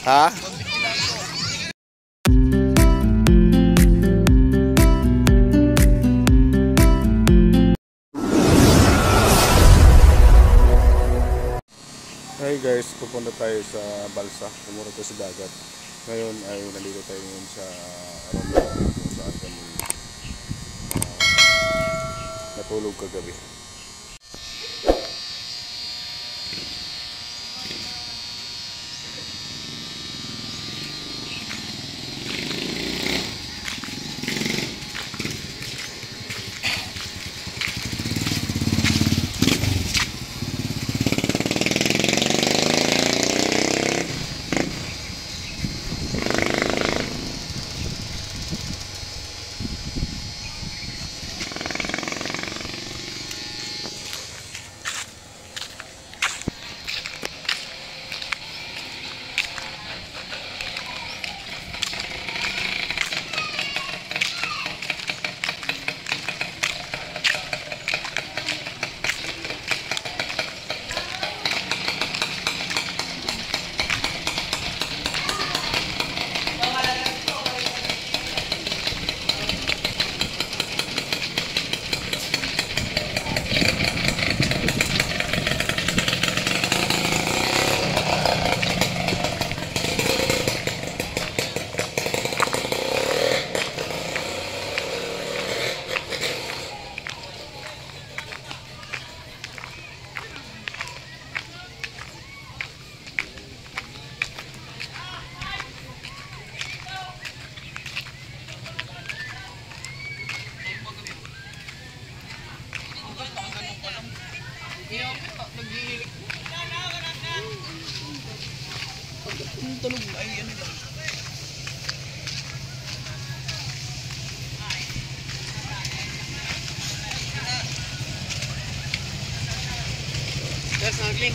Ha? Hey guys, pupunta tayo sa Balsa. Pumunta tayo sa dagat. Ngayon ay nandito tayo ngayon sa Romeo kung saan kami natulog kagabi. Tulog ay ano lang. Sir, snorkeling.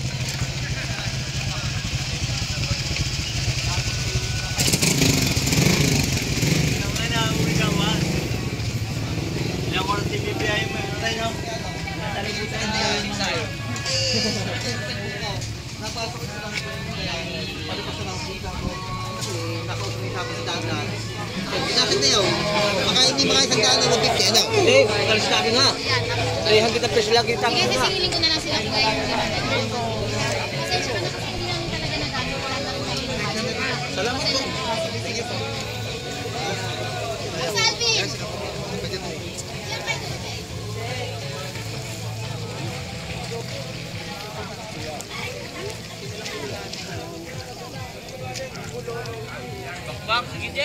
Napasok sa lang palipas na lang sila ko kasi nakausap ako sa dagat. Bakit na yun? Baka hindi mga isang daan na 150 ano? Hindi, kalis nabi nga. 300 pesos lang kita. Sige, sisiling ko na lang sila kung kayo yung ginagawa. Pasensya na kasi hindi lang talaga nagamit. Wala na rin kayo. Salamat po. Sige po. Salvi! Bang, sige je.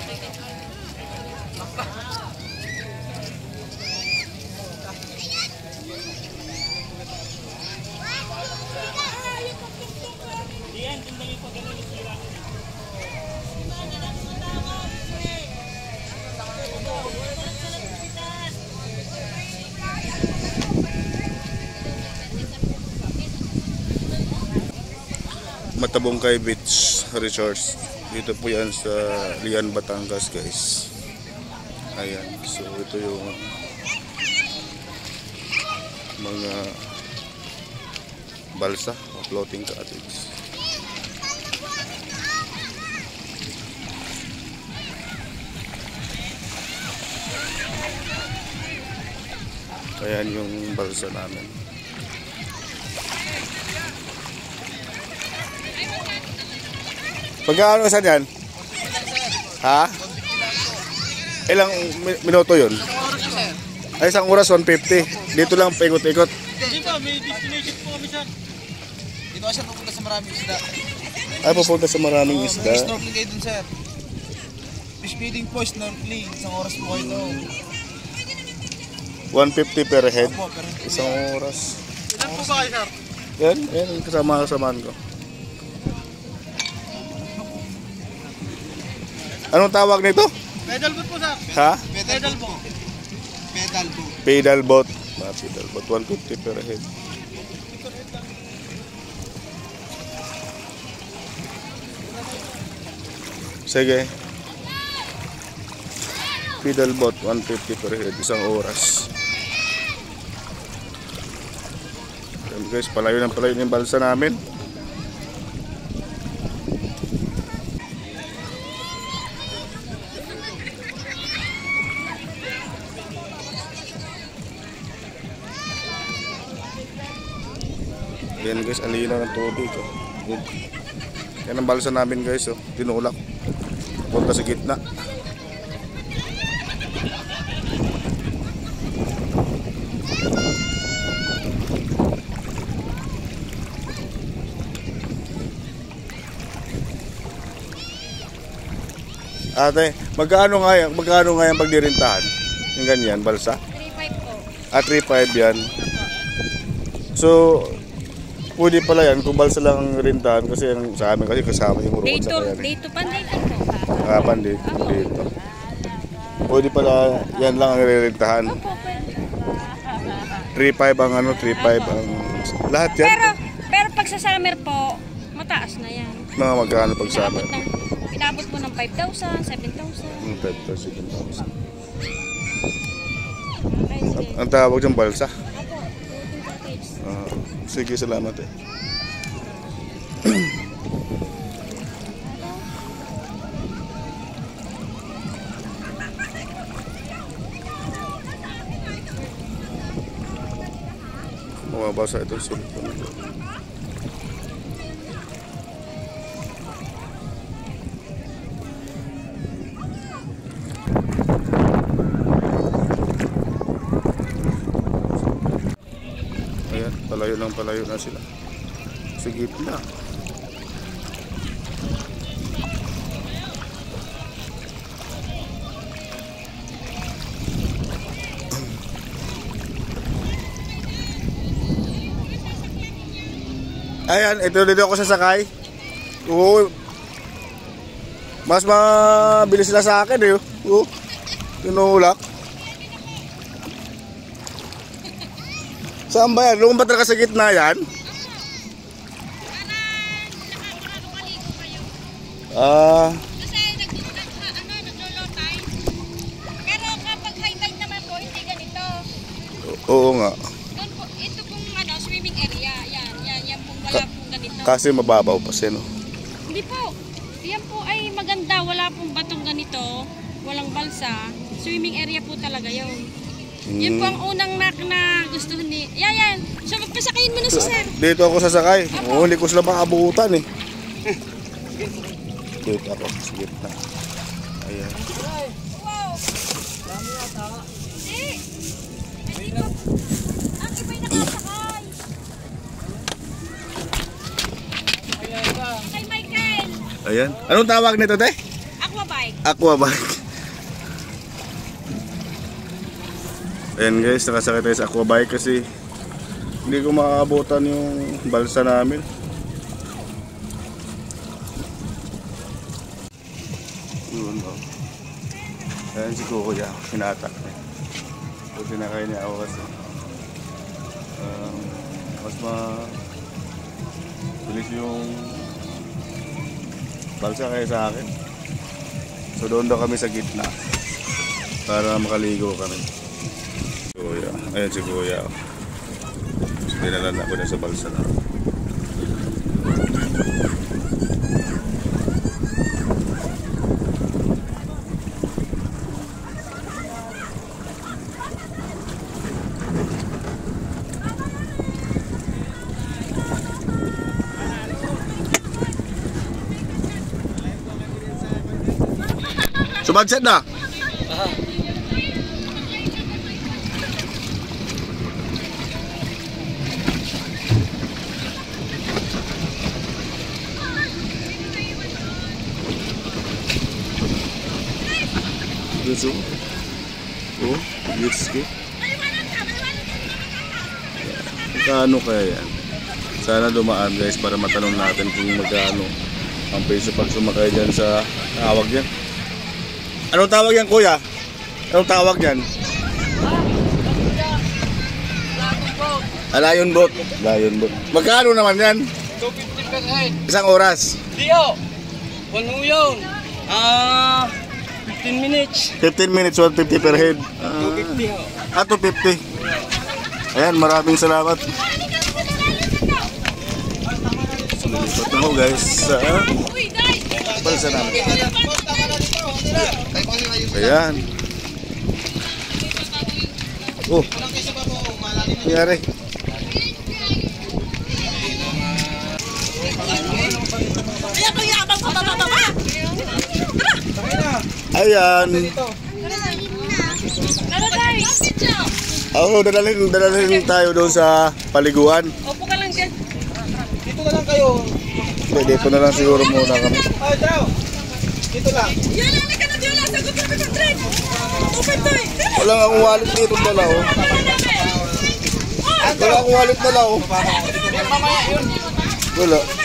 Matabongkay Beach Resorts. Dito po yan sa Lian, Batangas guys. Ayan, so ito yung mga balsa o floating cottage. Ayan yung balsa namin. Pagkaano saan yan? Ha? Ilang minuto yun? Ay, isang oras, 150. Dito lang paikot-ikot. Dito, may destination po kami sir. Dito kasi pupunta sa maraming isda. Ay, pupunta sa maraming isda. Snorkeling kayo dun sir. Fish feeding po, snorkeling. Isang oras po kayo doon. 150 per head. Opo, pero Isang oras. Ilan po ba kayo sir? Yan, yan. Kasama-kasamaan ko. Anong tawag nito? Pedal boat po sir. Ha? pedal po. Pedal po. Pedal boat. Pedal boat. 150 per head. Sige. Pedal boat, 150 per head, isang oras. Ayan guys, palayo ng balsa namin. Ayan guys, alinaw ng tubig. Oh. Yan ang balsa namin guys. Oh. Tinulak. Punta sa gitna. Ate, magkano nga yung pagdirintahan? Yung ganyan, balsa? 3.5 po. 3.5 yan. So, pwede pala yan kung balsa lang ang rintahan kasi yung sa amin kasi kasama yung uruan sa kaya. Dito po. Kapan dito. Pwede pala yan lang ang ririntahan. Opo, pwede. 3.5 ang 3.5 ang lahat yan. Pero pag sa summer po, mataas na yan. Mga magkano pag sa amin? Pinabot mo ng 5,000, 7,000. 5,000. Okay, Ang tawag dyan balsa. Opo, floating cottage. Sige, salamat eh. Mababasa ito sulit ko na. Ayan, palayo na sila. Sa gitna. Ayan, ito dito ako sasakay. Oo. Mas mabilis sila sa akin eh. Oo. Tinulak. Saan ba yan? Lumpat ka sa gitna yan? Kasi naglo-low tide. Pero kapag high tide naman po, hindi ganito. Oo nga. Doon po, ito pong swimming area. Yan pong wala pong ganito. Kasi mababaw pa siya, no? Hindi po. Yan po ay maganda. Wala pong batong ganito. Walang balsa. Swimming area po talaga yun. Yun po ang unang na gusto ni... Yan. So magpasakayin mo na si sir. Dito ako sasakay. Oo, hindi ko sila makabutan eh. Dito ako sa gitna. Ayan. Wow. Hindi po. Ang iba'y nakasakay. Kay Michael. Ayan. Anong tawag nito, te? Aquabike. Aquabike. Ayan guys, nakasakit tayo sa aquabike kasi hindi ko makakabutan yung balsa namin. Yun o. Ayan si Kuya, hinatak. Buti na kayo niya ako kasi mas bilis yung balsa kaya sa akin. So doon daw kami sa gitna para makaligo kami. Kuya, ayan si Kuya. Dinalan ako na sa balsa na. Sumagset na. Gusto? Oh, jet Magkano kaya yan? Sana dumaan guys para matanong natin kung magkano ang peso pag sumakay dyan sa tawag yan. Anong tawag yan, kuya? Anong tawag yan? Lion boat. Lion boat. Magkano naman yan? 250 per head. Isang oras? Dio! Wano yun? 15 minutes. 15 minutes, 150 per head. 250 ho. 250. Ayan, maraming salamat. Lilipat na ho guys sa balsa namin. Ayan. Oh, nangyari. Ayan. Tara guys! Ako, dadalhin tayo doon sa paliguan. Opo ka lang dyan. Dito na lang kayo. Dito na lang siguro muna kami. Ay, Draw. Dito lang. Yan, halika na Diola. Sagot ka ng trip. Open to eh. Wala akong wallet dito dala oh. Wala akong wallet dala oh. Mamaya yun. Wala.